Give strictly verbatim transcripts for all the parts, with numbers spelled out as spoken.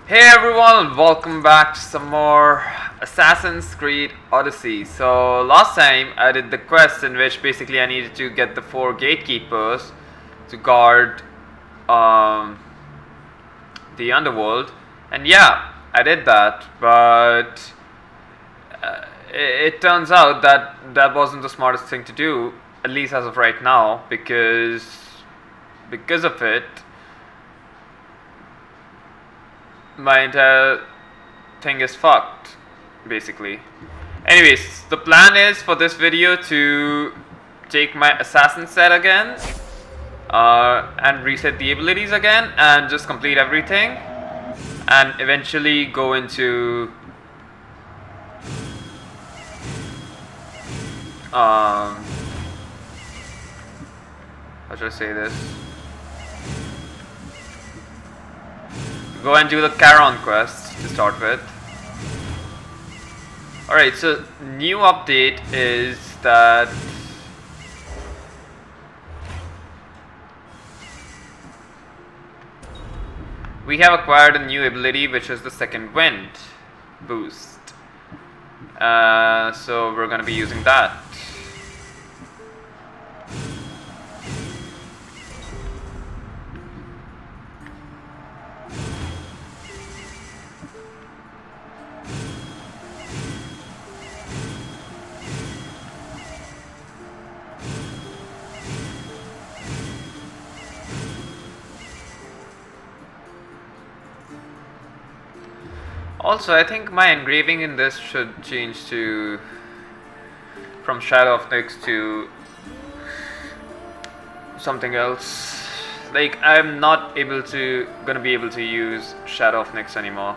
Hey everyone, welcome back to some more Assassin's Creed Odyssey. So last time I did the quest in which basically I needed to get the four gatekeepers to guard um, the underworld, and yeah, I did that, but uh, it, it turns out that that wasn't the smartest thing to do, at least as of right now, because because of it my entire thing is fucked, basically. Anyways, the plan is for this video to take my assassin set again uh, and reset the abilities again and just complete everything and eventually go into um, how should I say this? Go and do the Charon quest to start with. Alright, so new update is that we have acquired a new ability, which is the second wind boost. Uh, so we're gonna be using that. Also, I think my engraving in this should change to from Shadow of Nyx to something else. Like, I'm not able to gonna be able to use Shadow of Nyx anymore.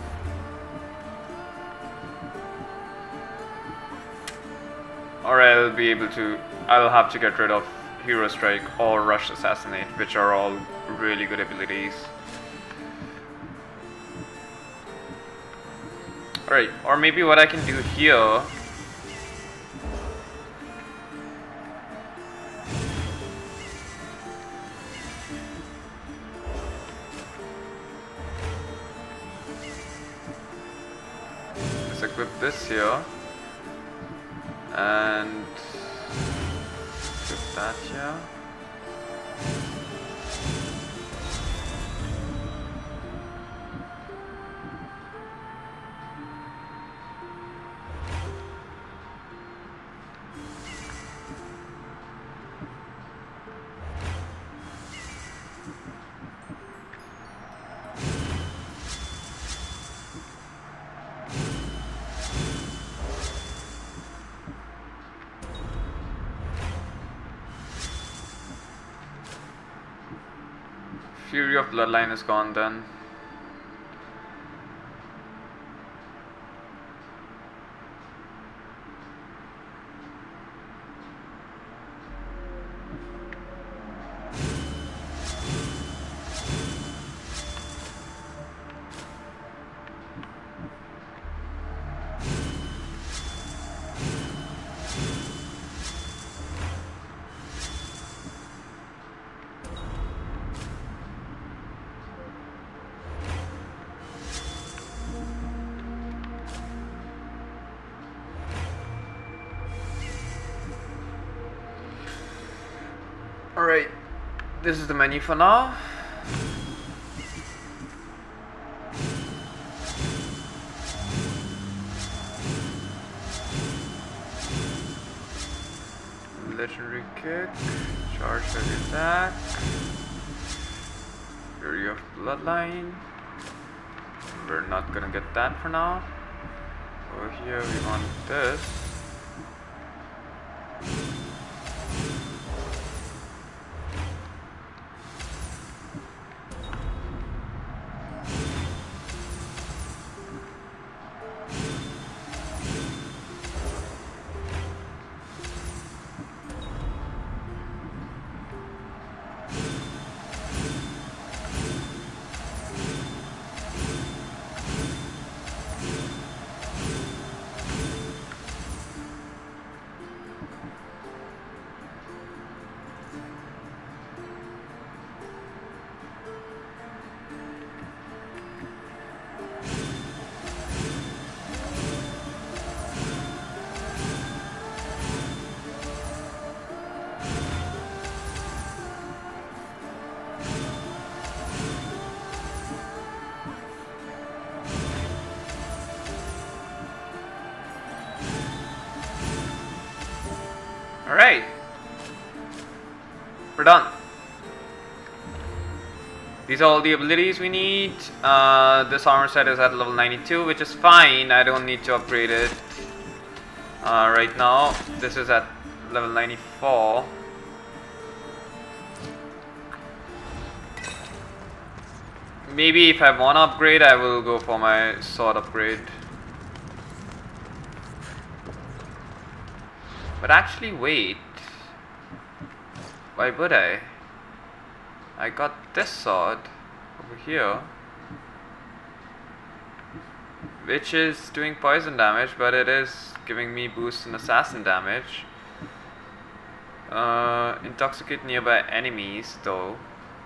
Or I'll be able to I'll have to get rid of Hero Strike or Rush Assassinate, which are all really good abilities. Alright, or maybe what I can do here is equip this here and equip that here. Fury of Bloodline is gone then. Alright, this is the menu for now. Legendary kick, charge heavy attack, Fury of Bloodline. We're not gonna get that for now. Over here we want this. These are all the abilities we need. Uh, this armor set is at level ninety-two, which is fine. I don't need to upgrade it uh, right now. This is at level ninety-four. Maybe if I want to upgrade, I will go for my sword upgrade. But actually, wait. Why would I? I got this sword over here, which is doing poison damage, but it is giving me boost in assassin damage. Uh, intoxicate nearby enemies, though.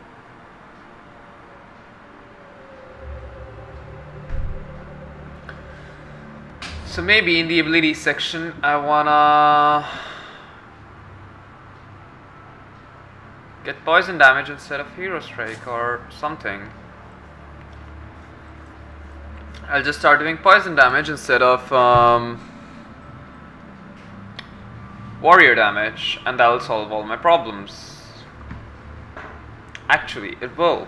So maybe in the ability section, I wanna get poison damage instead of hero strike or something. I'll just start doing poison damage instead of um, warrior damage, and that'll solve all my problems. Actually, it will.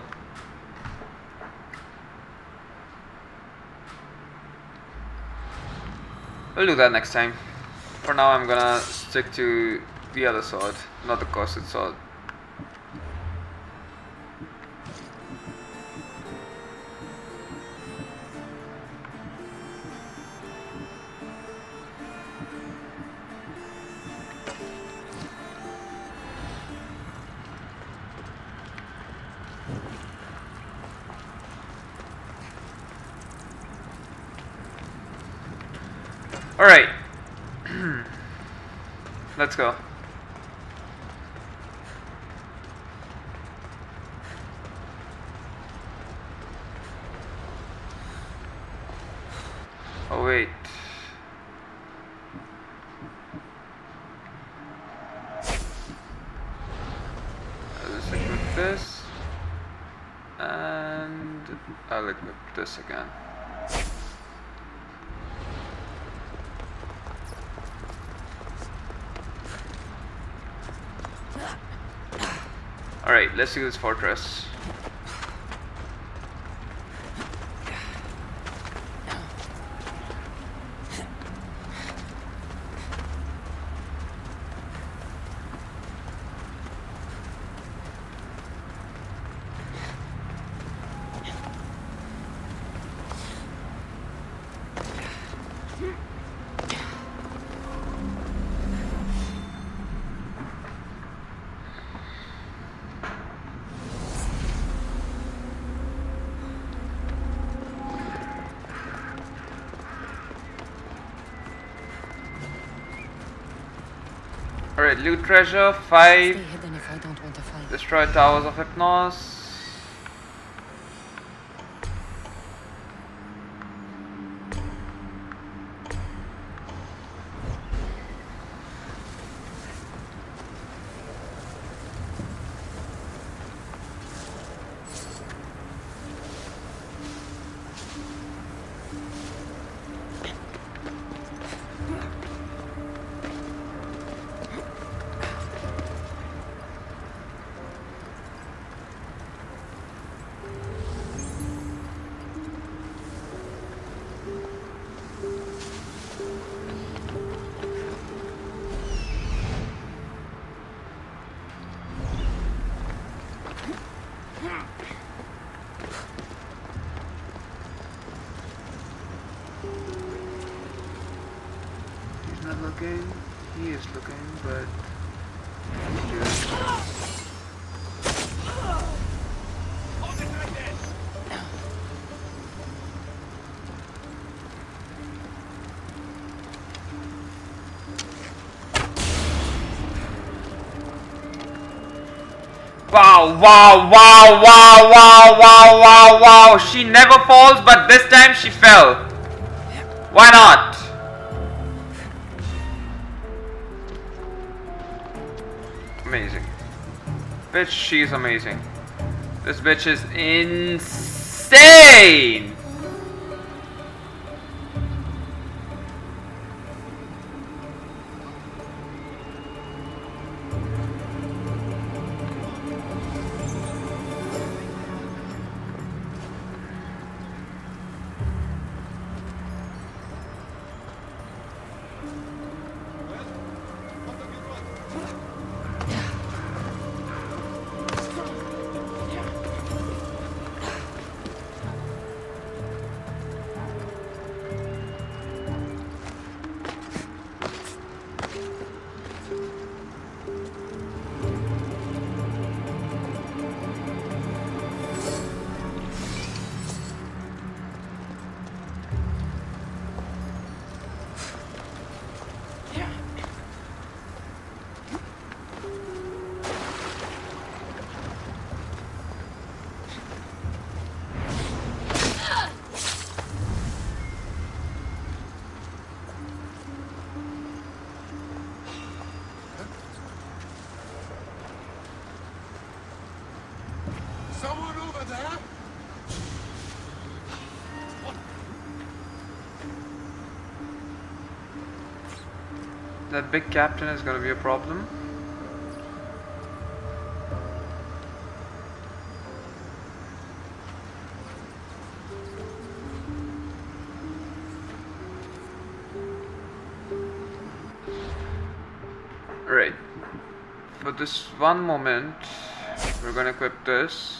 We'll do that next time. For now, I'm gonna stick to the other sword, not the corset sword. Alright, let's go. Oh wait. I'll just equip this, and I'll equip this again. Alright, let's do this fortress. Alright, loot treasure, five. Stay hidden if I don't want to fight. Destroy towers of hypnos. Looking, he is looking, but wow, wow, wow, wow, wow, wow, wow, wow. She never falls, but this time she fell. Why not? Amazing. Bitch, she's amazing. This bitch is insane! Someone over there? That big captain is gonna be a problem. Right. For this one moment, we're gonna equip this.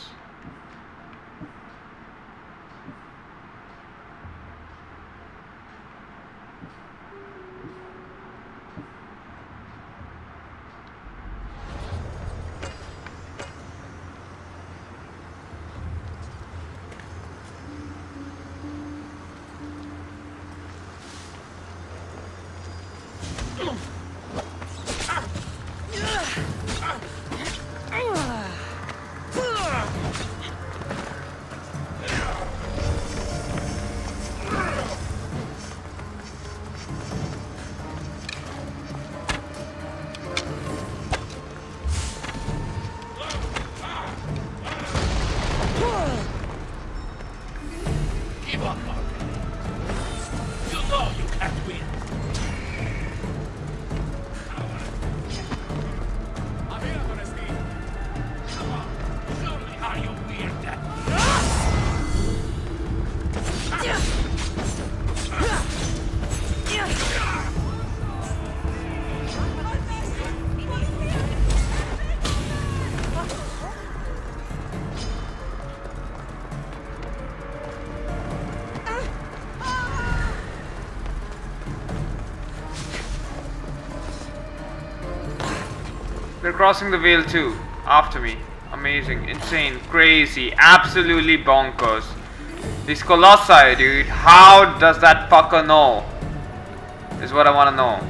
They're crossing the veil too, after me. Amazing, insane, crazy, absolutely bonkers. These colossi, dude, how does that fucker know? Is what I want to know.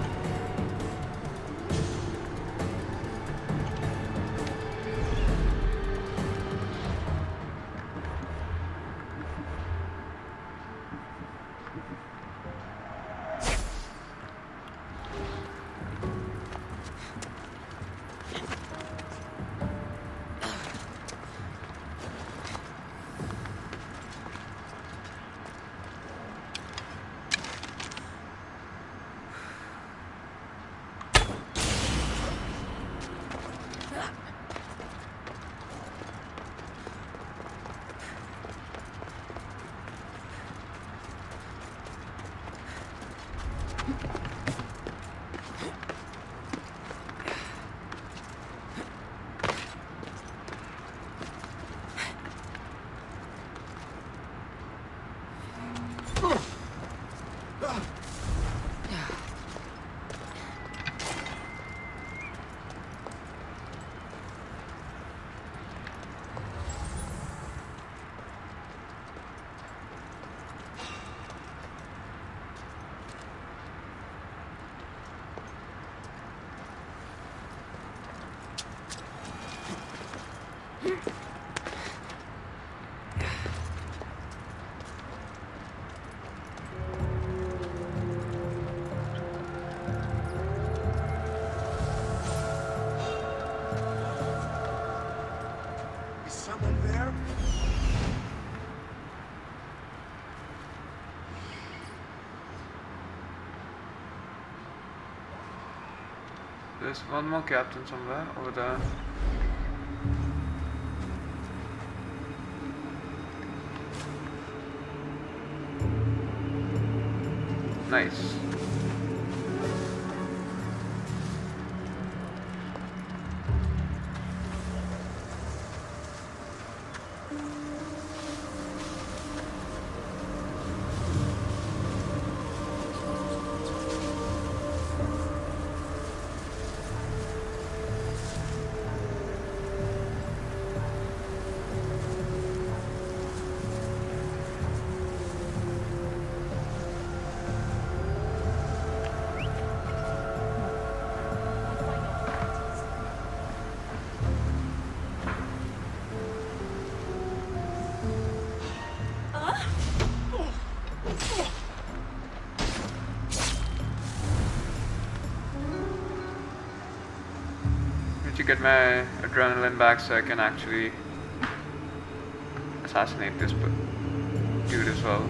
There's one more captain somewhere over there. Nice. To get my adrenaline back so I can actually assassinate this dude as well.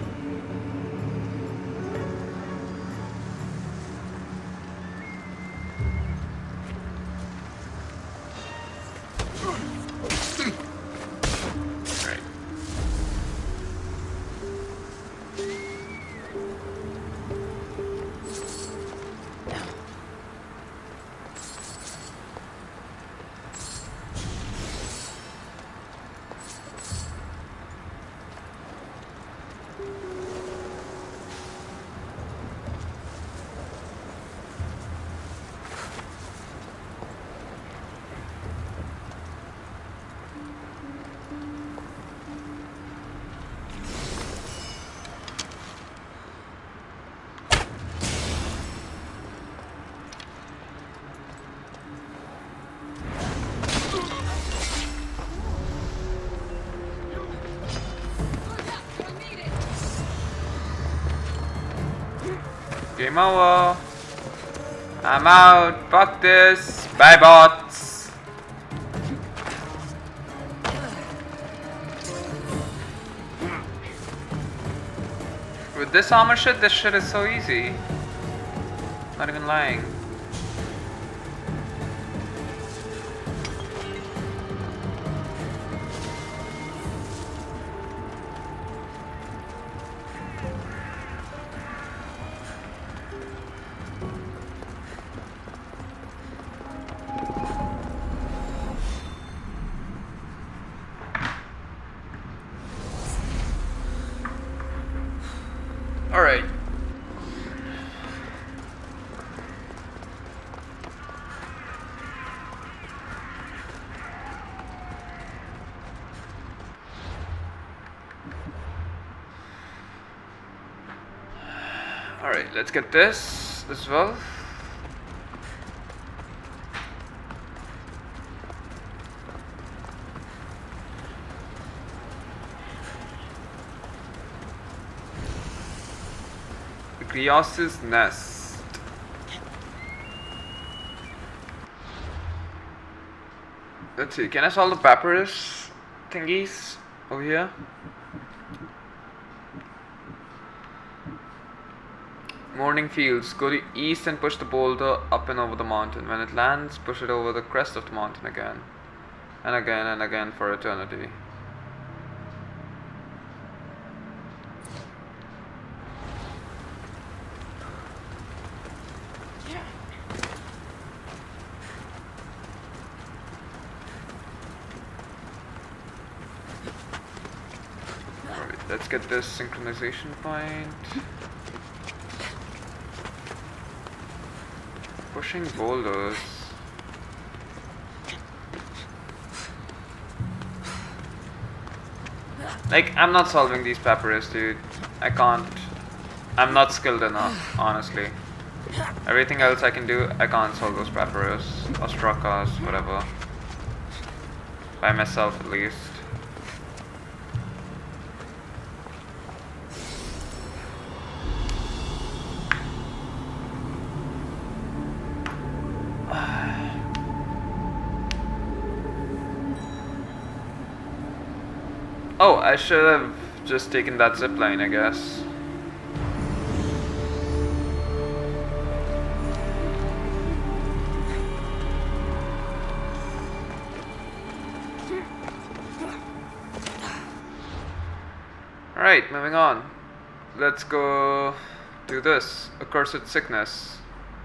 Game over. I'm out. Fuck this. Bye, bots. With this armor shit, this shit is so easy. Not even lying. Alright. Alright, let's get this as well. Aorus's nest. Let's see, can I solve the papyrus thingies over here? Morning fields. Go to east and push the boulder up and over the mountain. When it lands, push it over the crest of the mountain again. And again and again for eternity. Let's get this synchronization point. Pushing boulders. Like, I'm not solving these papyrus, dude. I can't. I'm not skilled enough, honestly. Everything else I can do, I can't solve those papyrus. Or struckers, whatever. By myself, at least. Oh, I should have just taken that zipline, I guess. Alright, moving on. Let's go do this. Accursed sickness.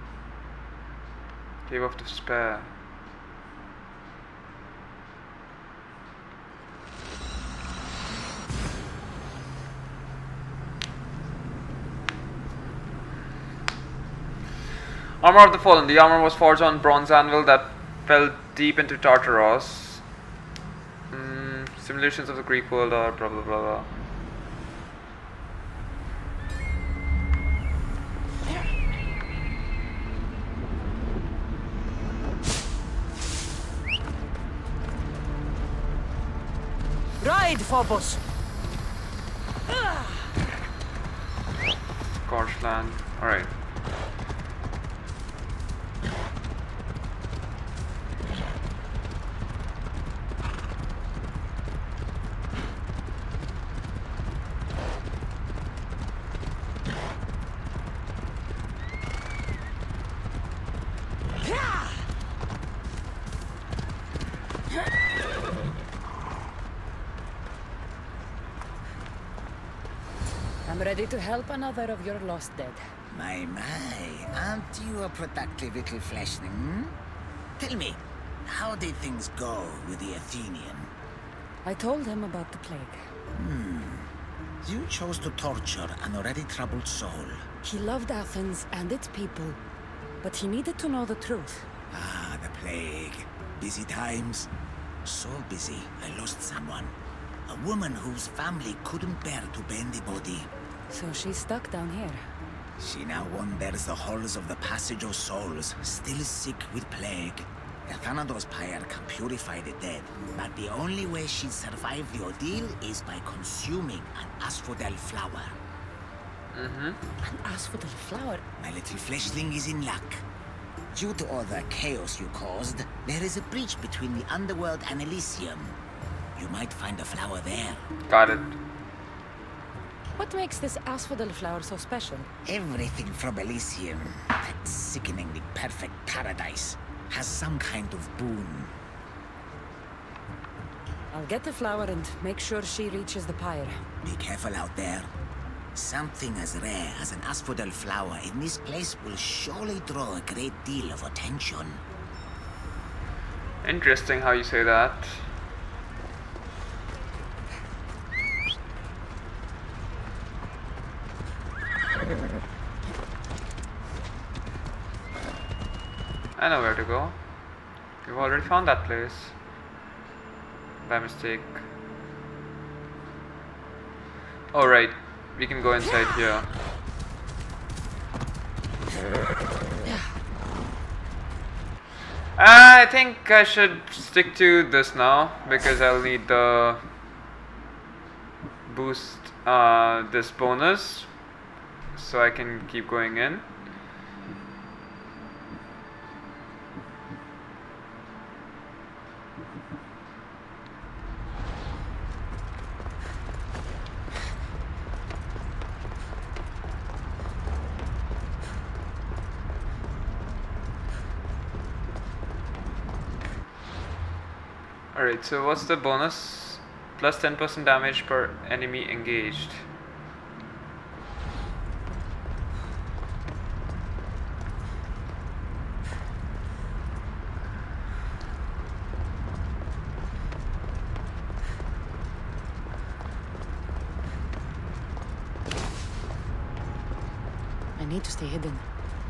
Cave of despair. Armor of the Fallen. The armor was forged on bronze anvil that fell deep into Tartaros. Mm, simulations of the Greek world are blah blah blah blah. Ride, Phobos! Scorched land. Alright. I'm ready to help another of your lost dead. My, my, aren't you a productive little fleshling? Hmm? Tell me, how did things go with the Athenian? I told him about the plague. Hmm. You chose to torture an already troubled soul. He loved Athens and its people, but he needed to know the truth. Ah, the plague. Busy times. So busy, I lost someone. A woman whose family couldn't bear to burn the body. So she's stuck down here. She now wanders the halls of the Passage of Souls, still sick with plague. The Thanatos pyre can purify the dead, but the only way she'd survive the ordeal is by consuming an asphodel flower. Mm-hmm. An asphodel flower? My little fleshling is in luck. Due to all the chaos you caused, there is a breach between the underworld and Elysium. You might find a flower there. Got it. What makes this asphodel flower so special? Everything from Elysium, that sickeningly perfect paradise, has some kind of boon. I'll get the flower and make sure she reaches the pyre. Be careful out there. Something as rare as an asphodel flower in this place will surely draw a great deal of attention. Interesting how you say that. I know where to go. We've already found that place. By mistake. Alright, we can go inside here. I think I should stick to this now because I'll need the boost uh, this bonus so I can keep going in. Alright, so what's the bonus? Plus ten percent damage per enemy engaged. I need to stay hidden.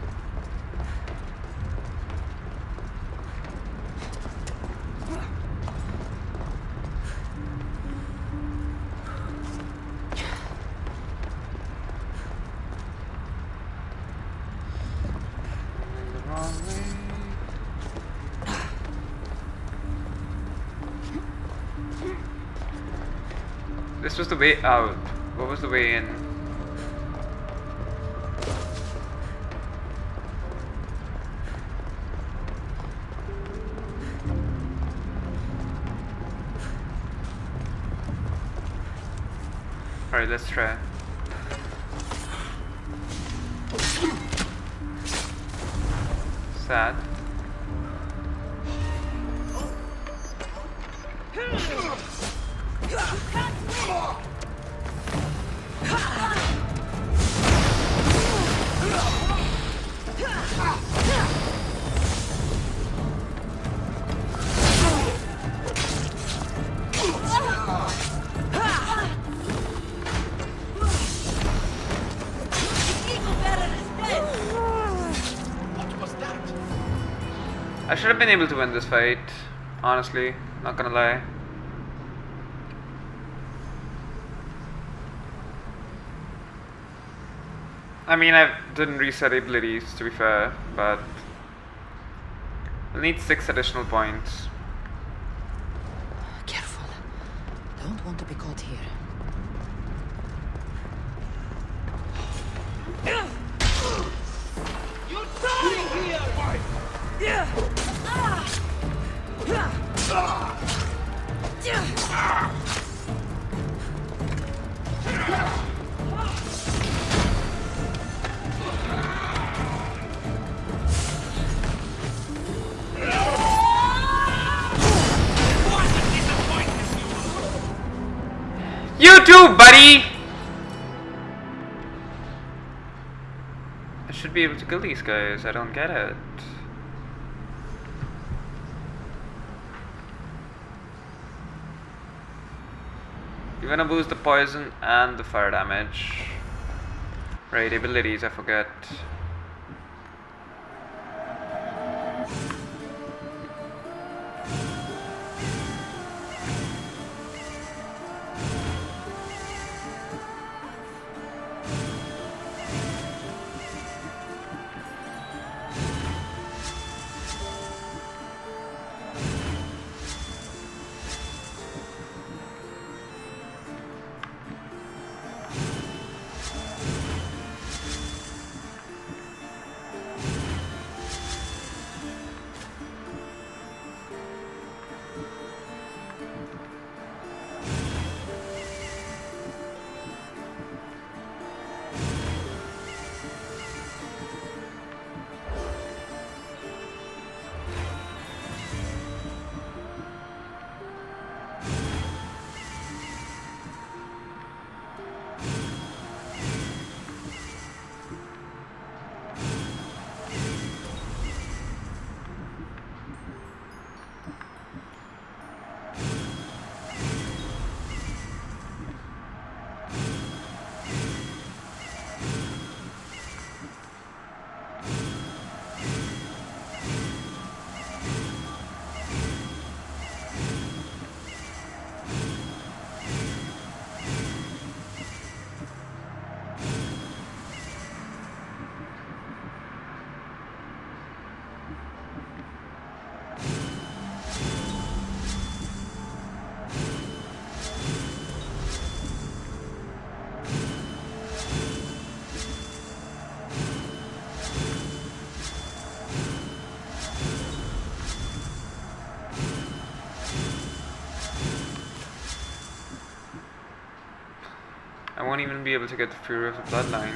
This was the way out. What was the way in? Alright, let's try. Sad. I should have been able to win this fight, honestly, not gonna lie. I mean, I didn't reset abilities, to be fair, but we'll need six additional points. Careful. Don't want to be caught here. You're dying here! Yeah! You too, buddy! should be able to kill these guys. I don't get it. You're gonna boost the poison and the fire damage. Right, abilities, I forget. I won't even be able to get the Fury of the Bloodline.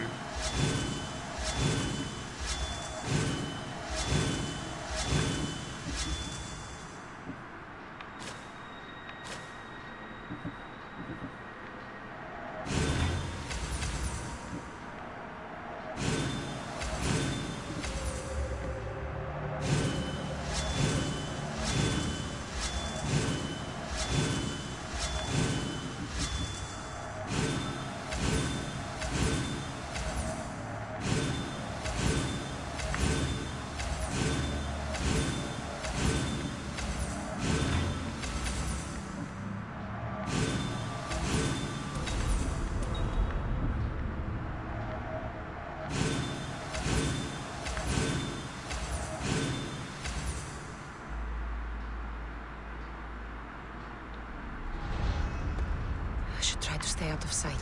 Try to stay out of sight.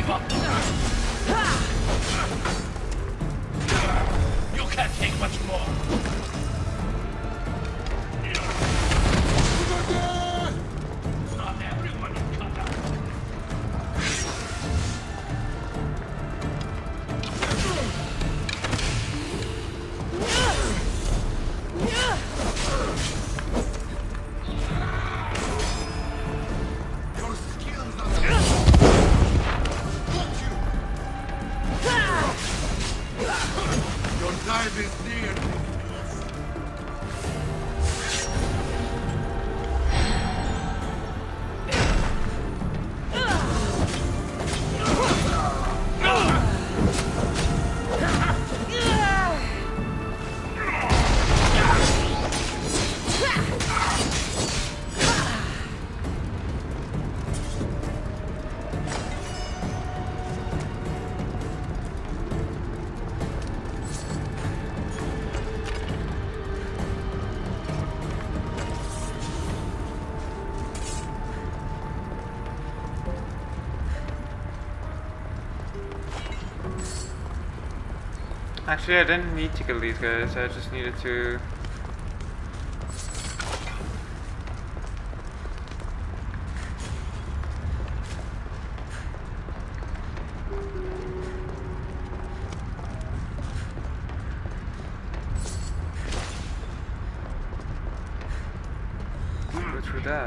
Give up! You can't take much more! Not everyone is cut out! Your skills are... Got you! Your time is near! Actually, I didn't need to kill these guys, I just needed to... go through there.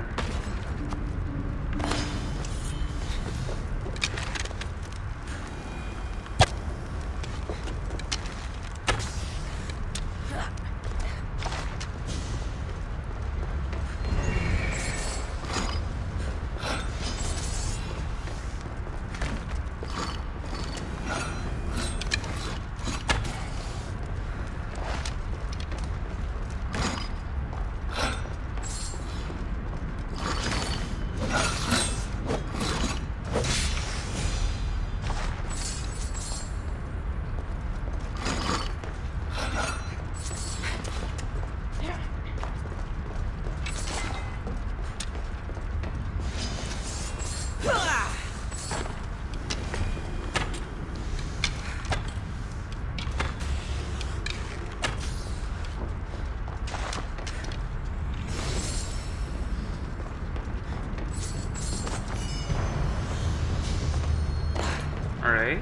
Alright.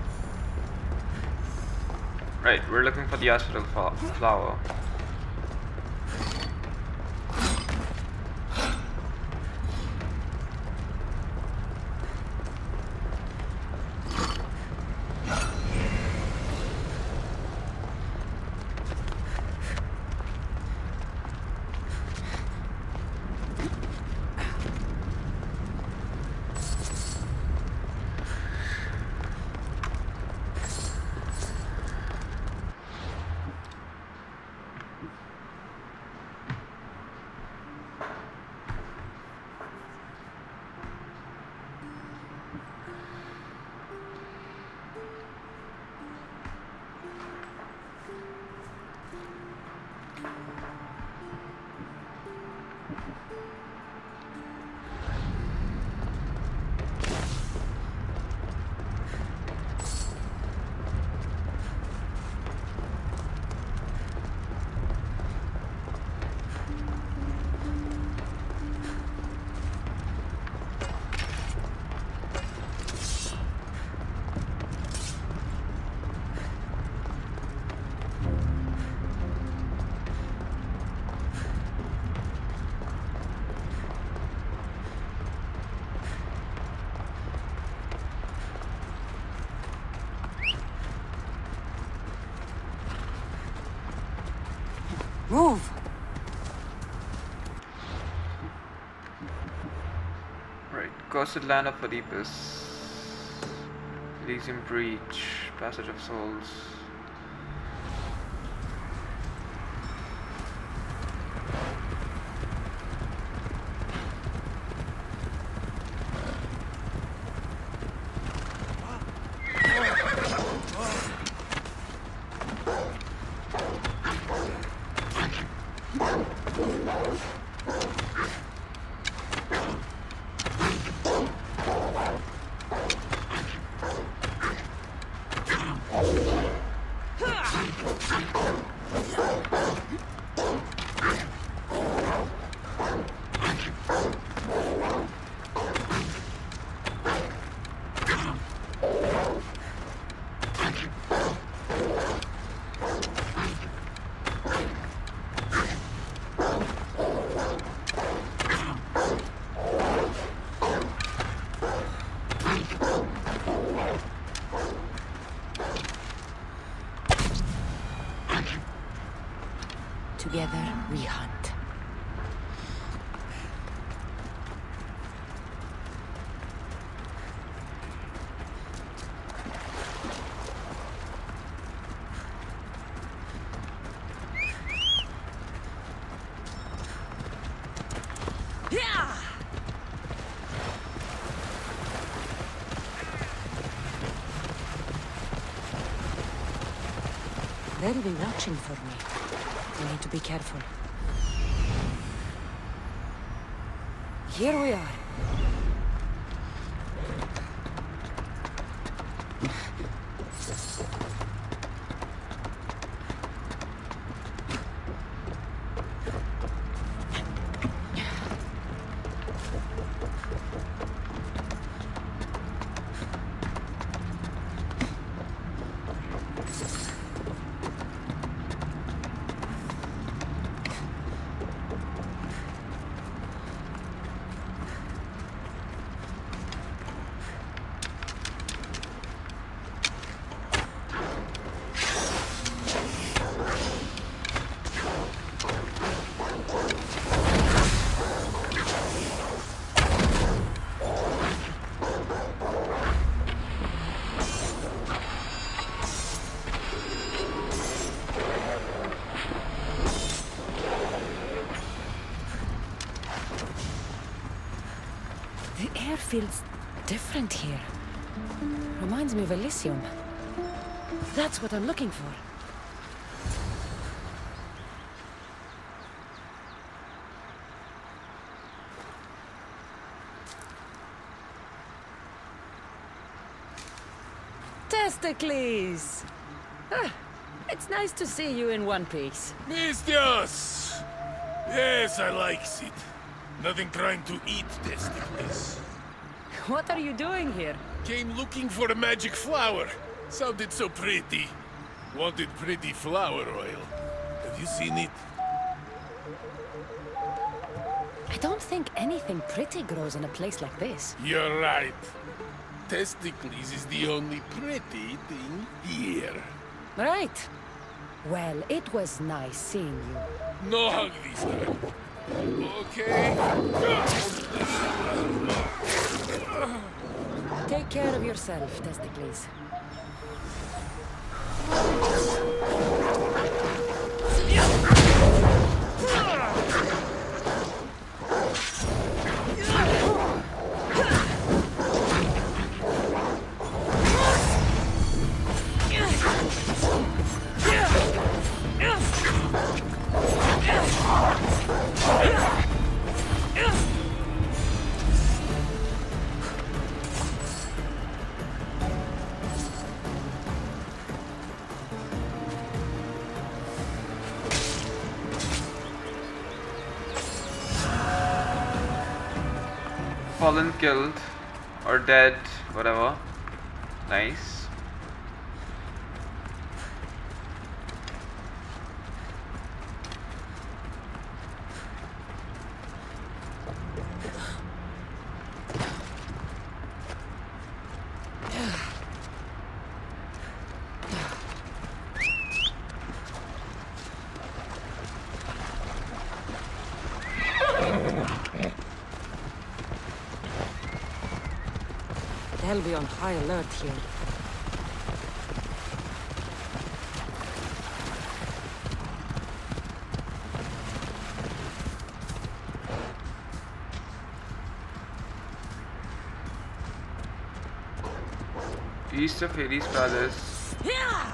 Right, we're looking for the hospital flower. Move! Right, coastal land of Oedipus. Elysium Breach, Passage of Souls. Together we hunt. They'll be watching for me. I need to be careful. Here we are. The air feels different here. Reminds me of Elysium. That's what I'm looking for. Testicles! Ah, it's nice to see you in one piece. Mistios! Yes, I likes it. Nothing trying to eat testicles. What are you doing here? Came looking for a magic flower. Sounded so pretty. Wanted pretty flower oil. Have you seen it? I don't think anything pretty grows in a place like this. You're right. Testicles is the only pretty thing here. Right. Well, it was nice seeing you. No hug this time. Okay. Take care of yourself, Testicles. Fallen, killed, or dead, whatever. Nice. They'll be on high alert here. East of Hades Palace. Yeah!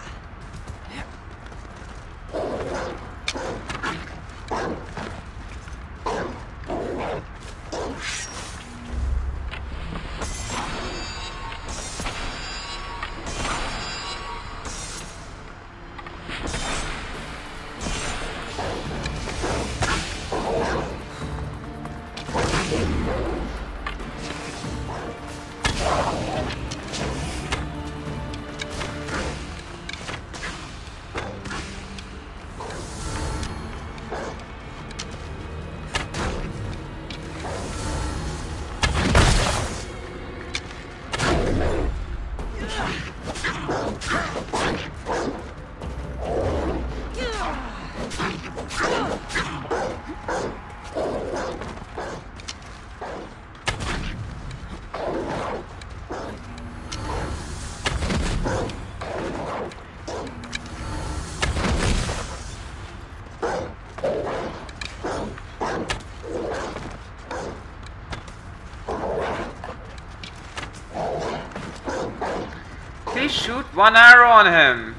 only shoot one arrow on him.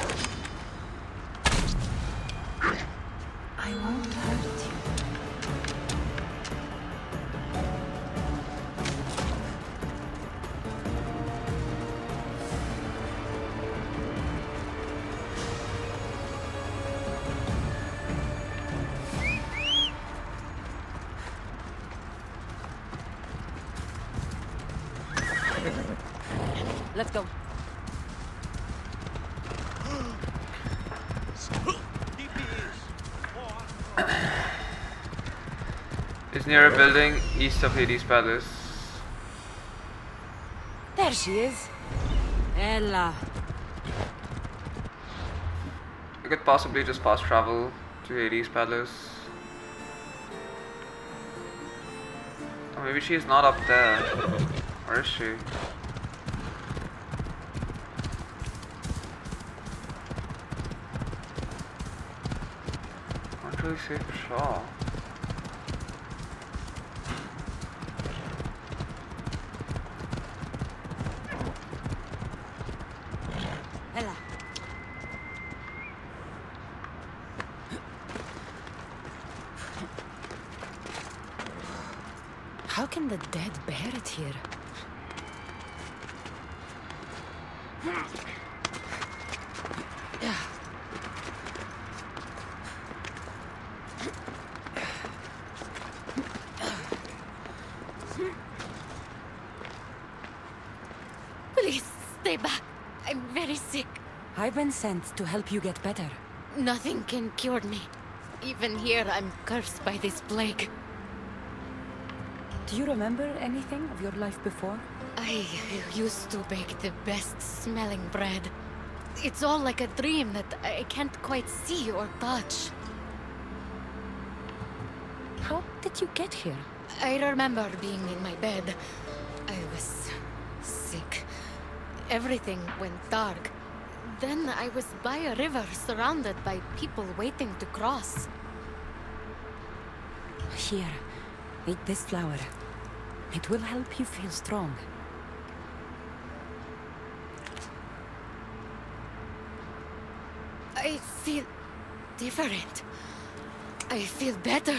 I won't hurt you. Let's go. It's near a building east of Hades Palace. There she is. Ella. I could possibly just fast travel to Hades Palace. Or maybe she is not up there. Where is she? Can't really say for sure. Ella. How can the dead bear it here? Please, stay back. I'm very sick. I've been sent to help you get better. Nothing can cure me. Even here, I'm cursed by this plague. Do you remember anything of your life before? I used to bake the best smelling bread. It's all like a dream that I can't quite see or touch. How did you get here? I remember being in my bed. I was sick. Everything went dark. Then I was by a river surrounded by people waiting to cross. Here, eat this flower. It will help you feel strong. I feel different. I feel better.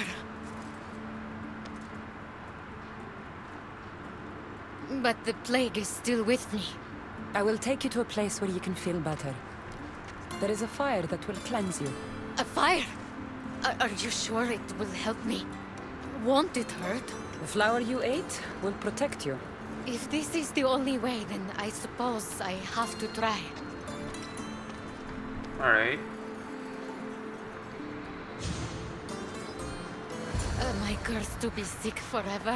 But the plague is still with me. I will take you to a place where you can feel better. There is a fire that will cleanse you. A fire? Are, are you sure it will help me? Won't it hurt? The flower you ate will protect you. If this is the only way, then I suppose I have to try. Alright. Am I cursed to be sick forever?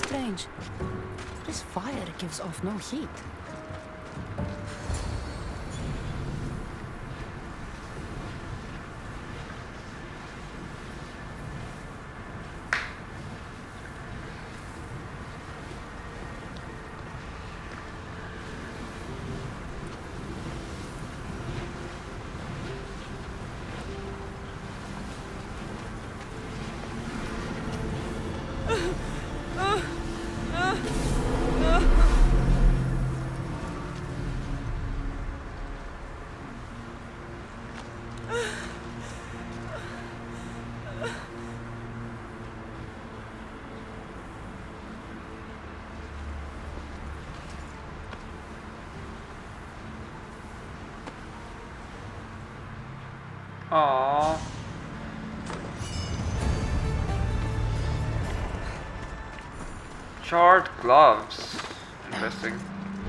strange. This fire gives off no heat. Aww. Charred gloves. Interesting.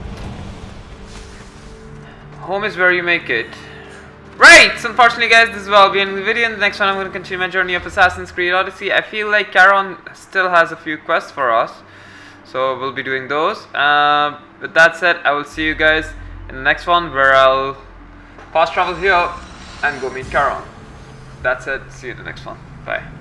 Home is where you make it. Right! So unfortunately guys, this is where I'll be ending the video. In the next one I'm going to continue my journey of Assassin's Creed Odyssey. I feel like Charon still has a few quests for us, so we'll be doing those. Uh, with that said, I will see you guys in the next one, where I'll fast travel here and go meet Charon. That's it. See you in the next one. Bye.